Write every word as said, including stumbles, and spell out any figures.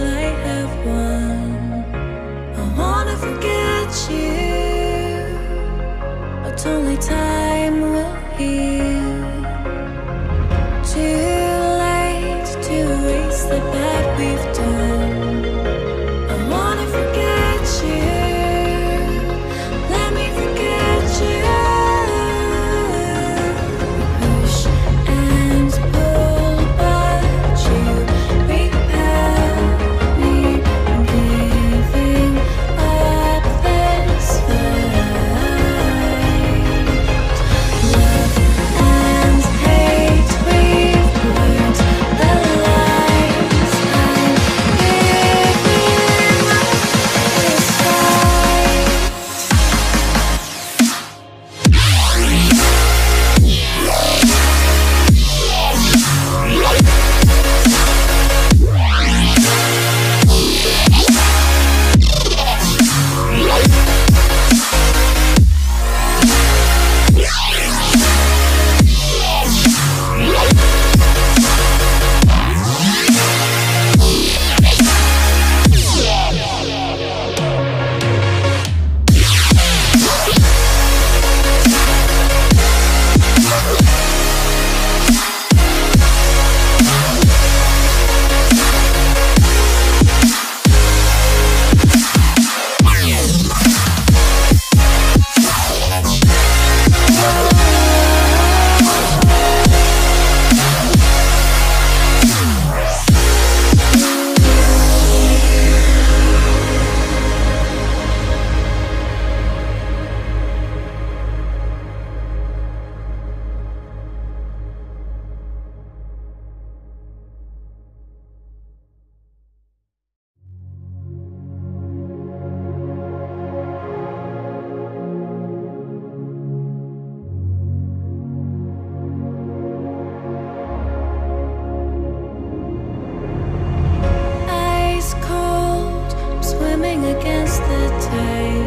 I have won. I wanna forget you, but only time will heal. Too late to erase the bad we've done. I wanna forget you, let me forget you. Push and pull, but you repel me. I'm giving up this fight. Love and hate, we've learned the lines. I'm giving up this fight. Ice cold, I'm swimming against the tide.